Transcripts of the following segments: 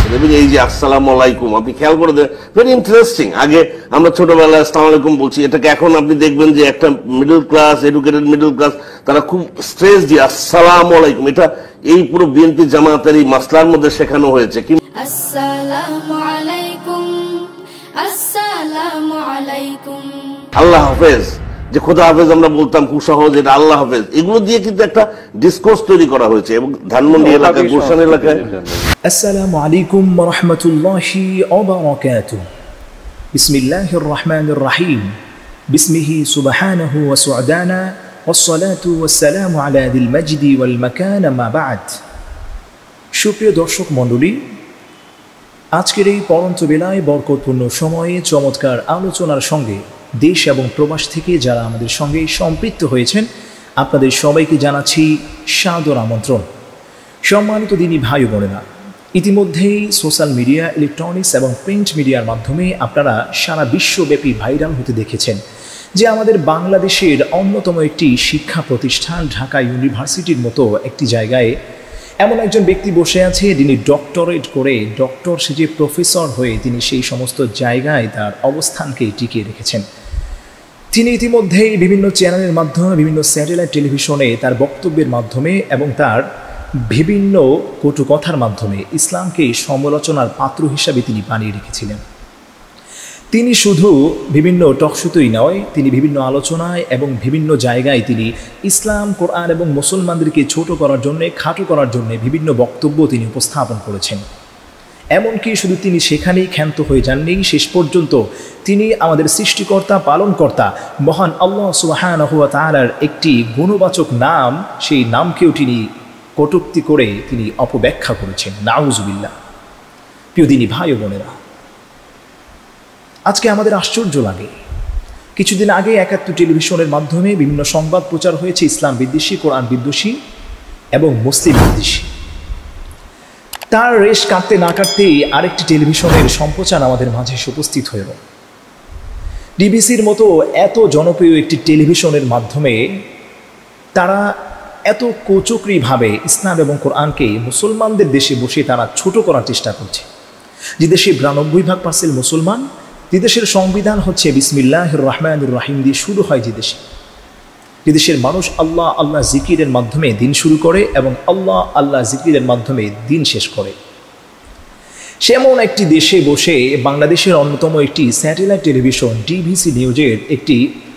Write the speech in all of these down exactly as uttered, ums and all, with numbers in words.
করেছেন। এবং এই যে আসসালামু আলাইকুম, আপনি খেয়াল করে দেন, ভেরি ইন্টারেস্টিং। আগে আমরা ছোটবেলায় আসসালামু আলাইকুম বলছি, এটাকে এখন আপনি দেখবেন যে একটা middle class, educated middle class, তারা খুব স্ট্রেস দিয়ে আসসালামু আলাইকুম, এটা এই পুরো বিএনপি জামাতের এই মাসলার মধ্যে শেখানো হয়েছে। আসসালামু আলাইকুম, আসসালামু আলাইকুম, আল্লাহ হাফেজ, যে খোদা হাফেজ আমরা বলতাম খুব সহজ, এটা আল্লাহ হাফেজ, এগুলো দিয়ে কিন্তু একটা ডিসকোর্স তৈরি করা হয়েছে। এবং ধানমন্ডি এলাকায়, গুলশান এলাকায় আসসালামু আলাইকুম ওয়া রাহমাতুল্লাহি ওয়া বারাকাতুহু। বিসমিল্লাহির রহমানির রহিম। বিসমিহি সুবহানাহু ওয়া সু'দানা ওয়াসসালাতু ওয়াসসালামু আলা যিল মাজদি ওয়াল মাকান, মা বা'দ। সুপ্রিয় দর্শক মণ্ডলী, আজকের এই পরন্ত বেলায় বরকতপূর্ণ সময়ে চমৎকার আলোচনার সঙ্গে দেশ এবং প্রবাস থেকে যারা আমাদের সঙ্গে সম্পৃক্ত হয়েছেন, আপনাদের সবাইকে জানাচ্ছি সাদর আমন্ত্রণ। সম্মানিত দিনী ভাই বোনেরা, ইতিমধ্যেই সোশ্যাল মিডিয়া, ইলেকট্রনিক্স এবং প্রিন্ট মিডিয়ার মাধ্যমে আপনারা সারা বিশ্বব্যাপী ভাইরাল হতে দেখেছেন যে আমাদের বাংলাদেশের অন্যতম একটি শিক্ষা প্রতিষ্ঠান ঢাকা ইউনিভার্সিটির মতো একটি জায়গায় এমন একজন ব্যক্তি বসে আছে, যিনি ডক্টরেট করে, ডক্টর সেজে প্রফেসর হয়ে তিনি সেই সমস্ত জায়গায় তার অবস্থানকে টিকিয়ে রেখেছেন। তিনি ইতিমধ্যেই বিভিন্ন চ্যানেলের মাধ্যমে, বিভিন্ন স্যাটেলাইট টেলিভিশনে তার বক্তব্যের মাধ্যমে এবং তার বিভিন্ন কটু কথার মাধ্যমে ইসলামকে সমালোচনার পাত্র হিসাবে তিনি বানিয়ে রেখেছিলেন। তিনি শুধু বিভিন্ন টকশোতেই নয়, তিনি বিভিন্ন আলোচনায় এবং বিভিন্ন জায়গায় তিনি ইসলাম, কোরআন এবং মুসলমানদেরকে ছোট করার জন্যে, খাটো করার জন্যে বিভিন্ন বক্তব্য তিনি উপস্থাপন করেছেন। এমনকি শুধু তিনি সেখানেই ক্ষান্ত হয়ে যাননি, শেষ পর্যন্ত তিনি আমাদের সৃষ্টিকর্তা, পালনকর্তা মহান আল্লাহ সুবহানাহু ওয়া তাআলার একটি গুণবাচক নাম, সেই নামকেও তিনি কটূক্তি করে তিনি অপব্যাখ্যা করেছেন। নাউজুবিল্লাহ। প্রিয় দিনী ভাই ও বোনেরা, আজকে আমাদের আশ্চর্য লাগে, কিছুদিন আগে একাত্তর টেলিভিশনের মাধ্যমে বিভিন্ন সংবাদ প্রচার হয়েছে ইসলাম বিদ্বেষী, কোরআন বিদ্বেষী এবং মুসলিম বিদ্বেষী। তার রেশ কাটতে না কাটতেই আরেকটি টেলিভিশনের সম্প্রচার আমাদের মাঝে উপস্থিত হয়ে গেল। ডিবিসির মতো এত জনপ্রিয় একটি টেলিভিশনের মাধ্যমে তারা এত কোচক্রিভাবে ইসলাম এবং কোরআনকে মুসলমানদের দেশে বসে তারা ছোট করার চেষ্টা করছে। যে দেশে বিরানব্বই ভাগ পার্সেন্ট মুসলমান, যে দেশের সংবিধান হচ্ছে বিসমিল্লাহির রহমানির রহিম দিয়ে শুরু হয়, যে দেশে যে দেশের মানুষ আল্লাহ আল্লাহ জিকিরের মাধ্যমে দিন শুরু করে এবং আল্লাহ আল্লাহ জিকিরের মাধ্যমে দিন শেষ করে, সেমন একটি দেশে বসে বাংলাদেশের অন্যতম একটি স্যাটেলাইট টেলিভিশন ডিবিসি নিউজের একটি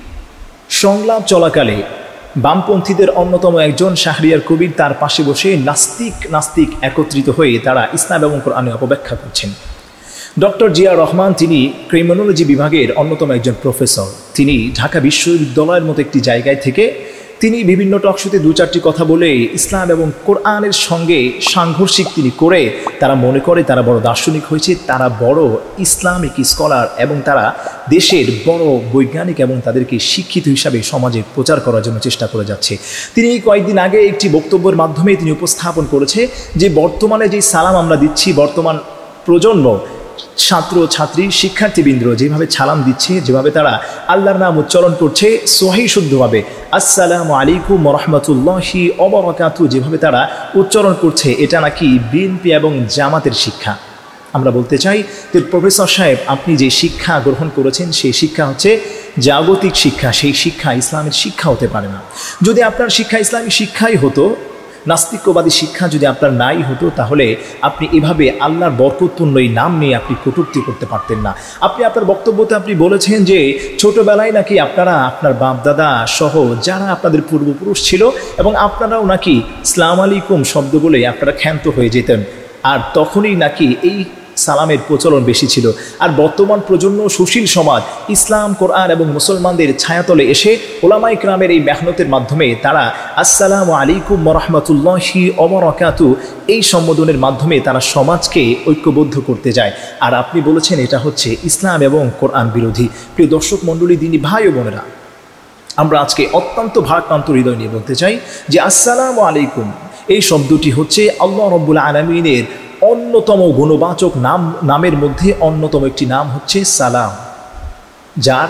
সংলাপ চলাকালে বামপন্থীদের অন্যতম একজন শাহরিয়ার কবির তার পাশে বসে নাস্তিক নাস্তিক একত্রিত হয়ে তারা ইসলাম এবং কোরআনে অপব্যাখ্যা করছেন। ডক্টর জিয়া রহমান, তিনি ক্রিমিনোলজি বিভাগের অন্যতম একজন প্রফেসর, তিনি ঢাকা বিশ্ববিদ্যালয়ের মতো একটি জায়গায় থেকে তিনি বিভিন্ন টকশোতে দু চারটি কথা বলে ইসলাম এবং কোরআনের সঙ্গে সাংঘর্ষিক তিনি করে তারা মনে করে তারা বড় দার্শনিক হয়েছে, তারা বড় ইসলামিক স্কলার এবং তারা দেশের বড় বৈজ্ঞানিক এবং তাদেরকে শিক্ষিত হিসাবে সমাজে প্রচার করার জন্য চেষ্টা করে যাচ্ছে। তিনি কয়েকদিন আগে একটি বক্তব্যের মাধ্যমে তিনি উপস্থাপন করেছে যে বর্তমানে যে সালাম আমরা দিচ্ছি, বর্তমান প্রজন্ম ছাত্র ছাত্রী শিক্ষার্থীবৃন্দ যেভাবে সালাম দিচ্ছে, যেভাবে তারা আল্লাহর নাম উচ্চারণ করছে সহি শুদ্ধভাবে, আসসালামু আলাইকুম ওয়া রাহমাতুল্লাহি ওয়া বারাকাতুহু যেভাবে তারা উচ্চারণ করছে, এটা নাকি বিএনপি এবং জামাতের শিক্ষা। আমরা বলতে চাই যে প্রফেসর সাহেব, আপনি যে শিক্ষা গ্রহণ করেছেন সেই শিক্ষা হচ্ছে জাগতিক শিক্ষা, সেই শিক্ষা ইসলামের শিক্ষা হতে পারে না। যদি আপনার শিক্ষা ইসলামী শিক্ষাই হতো, নাস্তিক্যবাদী শিক্ষা যদি আপনার নাই হতো, তাহলে আপনি এভাবে আল্লাহর বরকতপূর্ণ এই নাম নিয়ে আপনি কটূক্তি করতে পারতেন না। আপনি আপনার বক্তব্যতে আপনি বলেছেন যে ছোটবেলায় নাকি আপনারা, আপনার বাপ দাদা সহ যারা আপনাদের পূর্বপুরুষ ছিল এবং আপনারাও নাকি আসসালামু আলাইকুম শব্দ বলে আপনারা ক্ষান্ত হয়ে যেতেন, আর তখনই নাকি এই সালামের প্রচলন বেশি ছিল। আর বর্তমান প্রজন্ম, সুশীল সমাজ ইসলাম, কোরআন এবং মুসলমানদের ছায়াতলে এসে ওলামায়ে কেরামের এই মেহনতের মাধ্যমে তারা আসসালামু আলাইকুম ওয়া রাহমাতুল্লাহি ওয়া বারাকাতুহু এই সম্বোধনের মাধ্যমে তারা সমাজকে ঐক্যবদ্ধ করতে যায়। আর আপনি বলেছেন এটা হচ্ছে ইসলাম এবং কোরআন বিরোধী। প্রিয় দর্শক মণ্ডলী, দিনী ভাই ও বোনেরা, আমরা আজকে অত্যন্ত ভারাক্রান্ত হৃদয় নিয়ে বলতে চাই যে আসসালামু আলাইকুম এই শব্দটি হচ্ছে আল্লাহ রাব্বুল আলামিনের অন্যতম গুণবাচক নাম নামের মধ্যে অন্যতম একটি নাম হচ্ছে সালাম, যার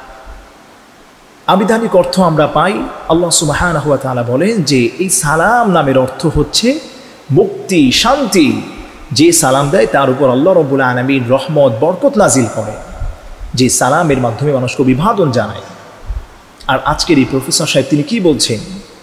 আবিধানিক অর্থ আমরা পাই। আল্লাহ সুবহানাহু ওয়া তাআলা বলেন যে এই সালাম নামের অর্থ হচ্ছে মুক্তি, শান্তি। যে সালাম দেয় তার উপর আল্লাহ রাব্বুল আলামিন রহমত বরকত নাজিল করে, যে সালামের মাধ্যমে মানুষকে অভিবাদন জানায়। আর আজকের এই প্রফেসর সাহেব তিনি কি বলছেন?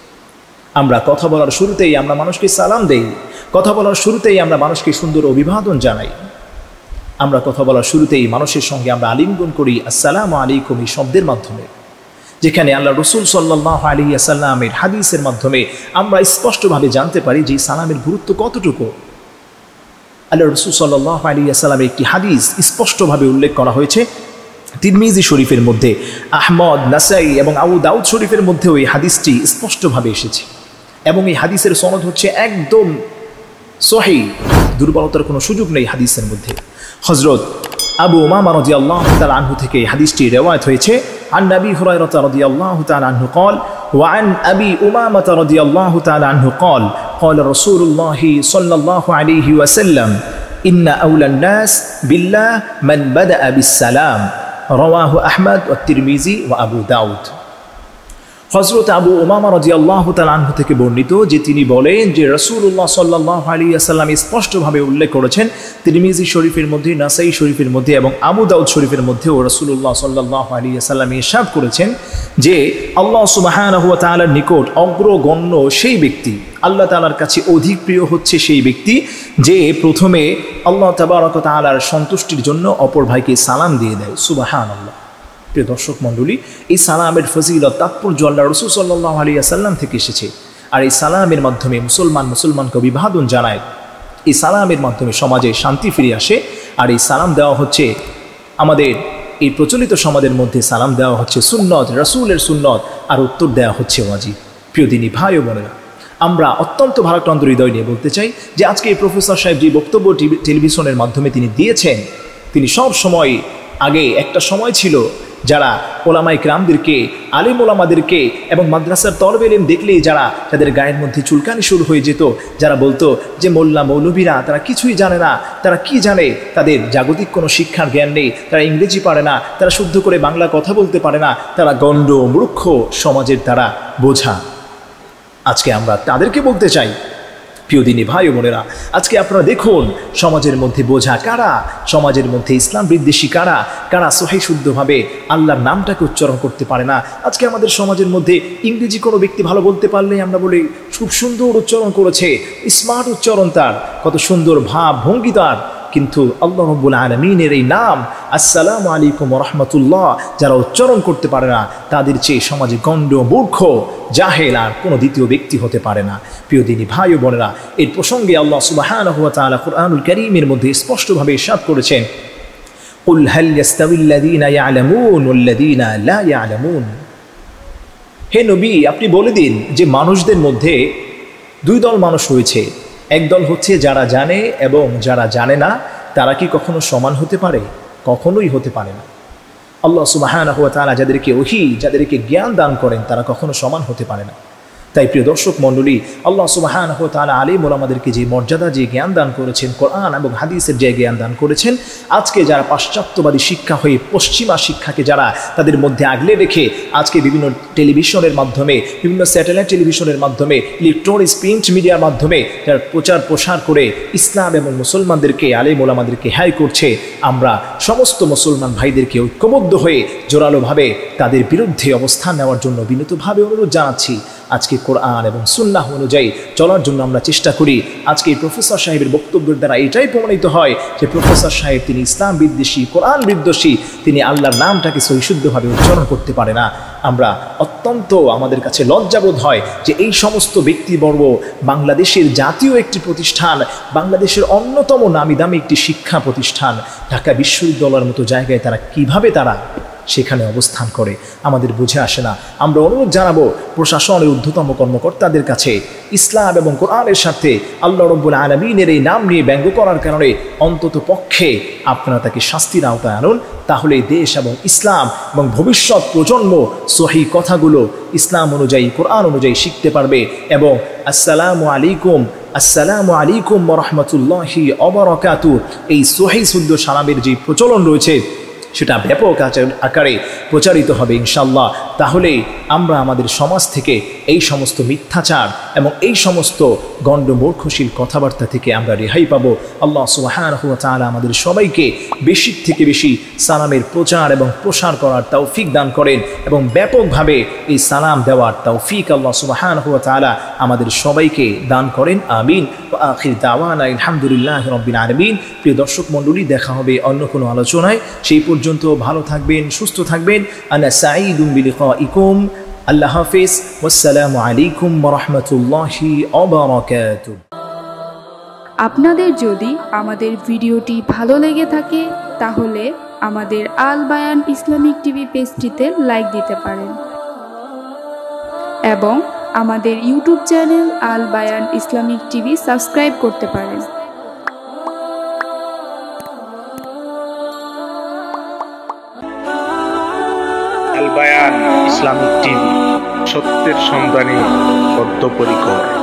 আমরা কথা বলার শুরুতেই আমরা মানুষকে সালাম দেই, কথা বলার শুরুতেই আমরা মানুষকে সুন্দর অভিবাদন জানাই, আমরা কথা বলার শুরুতেই মানুষের সঙ্গে আমরা আলিঙ্গন করি আসসালামু আলাইকুম এই শব্দের মাধ্যমে, যেখানে আল্লাহ রসুল সাল্লাল্লাহু আলাইহি ওয়াসাল্লামের হাদিসের মাধ্যমে আমরা স্পষ্টভাবে জানতে পারি যে সালামের গুরুত্ব কতটুকু। আল্লাহ রসুল সাল্লাল্লাহু আলাইহি ওয়াসাল্লামের একটি হাদিস স্পষ্টভাবে উল্লেখ করা হয়েছে তিরমিজি শরীফের মধ্যে, আহমদ, নাসাই এবং আবু দাউদ শরীফের মধ্যেও এই হাদিসটি স্পষ্টভাবে এসেছে এবং এই হাদিসের সনদ হচ্ছে একদম সহিহ, দুর্বলতার কোনো সুযোগ নেই হাদিসের মধ্যে। হযরত আবু উমামা রাদিয়াল্লাহু তাআলা আনহু থেকে হাদিসটি রিওয়ায়াত হয়েছে, عن أبي هريرة رضي الله تعالى عنه قال وعن أبي أمامة رضي الله تعالى عنه قال قال رسول الله صلى الله عليه وسلم إن أولى الناس بالله من بدأ بالسلام رواه أحمد والترمذي وأبو داود। হযরত আবু উমামা রাদিয়াল্লাহু তাআলা আনহু থেকে বর্ণিত যে তিনি বলেন যে রাসূলুল্লাহ সাল্লাল্লাহু আলাইহি ওয়াসাল্লাম স্পষ্টভাবে উল্লেখ করেছেন তিরমিজি শরীফের মধ্যে, নাসাই শরীফের মধ্যে এবং আবু দাউদ শরীফের মধ্যেও রাসূলুল্লাহ সাল্লাল্লাহু আলাইহি ওয়াসাল্লাম ইরশাদ করেছেন যে আল্লাহ সুবহানাহু ওয়া তাআলার নিকট অগ্রগণ্য সেই ব্যক্তি, আল্লাহ তাআলার কাছে অধিক প্রিয় হচ্ছে সেই ব্যক্তি যে প্রথমে আল্লাহ তাবারক ওয়া তাআলার সন্তুষ্টির জন্য অপর ভাইকে সালাম দিয়ে দেয়। সুবহানাল্লাহ। প্রিয় দর্শক মণ্ডলী, এই সালামের ফজিলত তাৎপর্য আল্লাহ রাসূল সাল্লাল্লাহু আলাইহি ওয়াসাল্লাম থেকে এসেছে। আর এই সালামের মাধ্যমে মুসলমান মুসলমানকে অভিবাদন জানায়, এই সালামের মাধ্যমে সমাজে শান্তি ফিরে আসে। আর এই সালাম দেওয়া হচ্ছে আমাদের এই প্রচলিত সমাজের মধ্যে সালাম দেওয়া হচ্ছে সুন্নত, রাসূলের সুন্নত, আর উত্তর দেওয়া হচ্ছে ওয়াজিব। প্রিয় দিনী ভাই ও বোনেরা, আমরা অত্যন্ত ভারাক্রান্ত হৃদয় নিয়ে বলতে চাই যে আজকে এই প্রফেসর সাহেব যে বক্তব্য টেলিভিশনের মাধ্যমে তিনি দিয়েছেন, তিনি সব সময়, আগে একটা সময় ছিল যারা ওলামায়ে কেরামদেরকে, আলেম ওলামাদেরকে এবং মাদ্রাসার তলবে ইলম দেখলেই যারা তাদের গায়ের মধ্যে চুলকানি শুরু হয়ে যেত, যারা বলতো যে মোল্লা মৌলভীরা তারা কিছুই জানে না, তারা কি জানে, তাদের জাগতিক কোনো শিক্ষার জ্ঞান নেই, তারা ইংরেজি পারে না, তারা শুদ্ধ করে বাংলা কথা বলতে পারে না, তারা গণ্ড মূর্খ, সমাজের তারা বোঝা। আজকে আমরা তাদেরকে বলতে চাই, প্রিয় দিনী ভাই ও বোনেরা, আজকে আপনারা দেখুন সমাজের মধ্যে বোঝা কারা, সমাজের মধ্যে ইসলাম বিদ্বেষী কারা, কারা সহিহ শুদ্ধভাবে আল্লাহর নামটাকে উচ্চারণ করতে পারে না। আজকে আমাদের সমাজের মধ্যে ইংরেজি কোনো ব্যক্তি ভালো বলতে পারলে আমরা বলি খুব সুন্দর উচ্চারণ করেছে, স্মার্ট উচ্চারণ তার, কত সুন্দর ভাব ভঙ্গি তার, কিন্তু আল্লাহ রাব্বুল আলামিনের এই নাম আসসালামু আলাইকুম ওয়া রাহমাতুল্লাহ যারা উচ্চারণ করতে পারে না, তাদের চেয়ে সমাজে গণ্ড, মূর্খ, জাহেল আর কোনো দ্বিতীয় ব্যক্তি হতে পারে না। প্রিয় দিনী ভাই ও বোনেরা, এর প্রসঙ্গে আল্লাহ সুবহানাহু ওয়া তাআলা কুরআনুল কারীমের মধ্যে স্পষ্টভাবে ইরশাদ করেছেন, কুল হাল ইয়াস্তাবিল্লাযীনা ইয়ালামুন ওয়াল্লাযীনা লা ইয়ালামুন। হে নবী, আপনি বলে দিন যে মানুষদের মধ্যে দুই দল মানুষ রয়েছে, এক দল হচ্ছে যারা জানে এবং যারা জানে না, তারা কি কখনো সমান হতে পারে? কখনোই হতে পারে না। আল্লাহ সুবহানাহু ওয়া তাআলা যাদেরকে ওহী, যাদেরকে জ্ঞান দান করেন, তারা কখনো সমান হতে পারে না। তাই প্রিয় দর্শক মণ্ডলী, আল্লাহ সুবহানাহু ওয়া তাআলা আলিম ওলামাদেরকে যে মর্যাদা, যে জ্ঞান দান করেছেন, কোরআন এবং হাদিসের যে জ্ঞান দান করেছেন, আজকে যারা পাশ্চাত্যবাদী শিক্ষা হয়ে পশ্চিমা শিক্ষাকে যারা তাদের মধ্যে আগলে রেখে আজকে বিভিন্ন টেলিভিশনের মাধ্যমে, বিভিন্ন স্যাটেলাইট টেলিভিশনের মাধ্যমে, ইলেকট্রনিক্স প্রিন্ট মিডিয়ার মাধ্যমে যারা প্রচার প্রসার করে ইসলাম এবং মুসলমানদেরকে, আলিম ওলামাদেরকে হ্যায় করছে, আমরা সমস্ত মুসলমান ভাইদেরকে ঐক্যবদ্ধ হয়ে জোরালোভাবে তাদের বিরুদ্ধে অবস্থান নেওয়ার জন্য বিনীতভাবে অনুরোধ জানাচ্ছি। আজকে কোরআন এবং সুন্নাহ অনুযায়ী চলার জন্য আমরা চেষ্টা করি। আজকে এই প্রফেসর সাহেবের বক্তব্যের দ্বারা এটাই প্রমাণিত হয় যে প্রফেসর সাহেব তিনি ইসলাম বিদ্বেষী, কোরআন বিদ্বেষী, তিনি আল্লাহর নামটাকে সহিশুদ্ধভাবে উচ্চারণ করতে পারে না। আমরা অত্যন্ত, আমাদের কাছে লজ্জাবোধ হয় যে এই সমস্ত ব্যক্তিবর্গ বাংলাদেশের জাতীয় একটি প্রতিষ্ঠান, বাংলাদেশের অন্যতম নামি দামি একটি শিক্ষা প্রতিষ্ঠান ঢাকা বিশ্ববিদ্যালয়ের মতো জায়গায় তারা কিভাবে তারা সেখানে অবস্থান করে, আমাদের বুঝে আসে না। আমরা অনুরোধ জানাবো প্রশাসনের ঊর্ধ্বতম কর্মকর্তাদের কাছে, ইসলাম এবং কোরআনের সাথে আল্লাহ রাব্বুল আলামিনের এই নাম নিয়ে ব্যঙ্গ করার কারণে অন্তত পক্ষে আপনারা তাকে শাস্তির আওতায় আনুন। তাহলে দেশ এবং ইসলাম এবং ভবিষ্যৎ প্রজন্ম সহিহ কথাগুলো ইসলাম অনুযায়ী, কোরআন অনুযায়ী শিখতে পারবে এবং আসসালামু আলাইকুম, আসসালামু আলাইকুম ওয়া রাহমাতুল্লাহি ওয়া বারাকাতুহু এই সহিহ শুদ্ধ সালামের যে প্রচলন রয়েছে, সেটা ব্যাপক আকারে প্রচারিত হবে ইনশাল্লাহ। তাহলে আমরা আমাদের সমাজ থেকে এই সমস্ত মিথ্যাচার এবং এই সমস্ত গণ্ডমূর্খশীল কথাবার্তা থেকে আমরা রেহাই পাবো। আল্লাহ সুবহানাহু ওয়া তাআলা আমাদের সবাইকে বেশি থেকে বেশি সালামের প্রচার এবং প্রসার করার তৌফিক দান করেন এবং ব্যাপকভাবে এই সালাম দেওয়ার তৌফিক আল্লাহ সুবহানাহু ওয়া তাআলা আমাদের সবাইকে দান করেন। আমিন। ওয়া আখির দাওয়ানা আলহামদুলিল্লাহি রাব্বিল আলামিন। প্রিয় দর্শক মণ্ডলী, দেখা হবে অন্য কোনো আলোচনায়। সেই পর্যন্ত ভালো থাকবেন, সুস্থ থাকবেন। আনা সাঈদুম বিলিকাইকুম। আল্লাহ হাফেজ। ওয়াসসালামু আলাইকুম ওয়া রাহমাতুল্লাহি ওয়া বারাকাতুহু। আপনাদের যদি আমাদের ভিডিওটি ভালো লেগে থাকে তাহলে আমাদের আল বায়ান ইসলামিক টিভি পেজটিতে লাইক দিতে পারেন এবং আমাদের YouTube channel Al Bayan Islamic TV subscribe করতে পারেন। আল বায়ান ইসলামিক টিভি, সত্যের সন্ধানে বদ্ধপরিকর।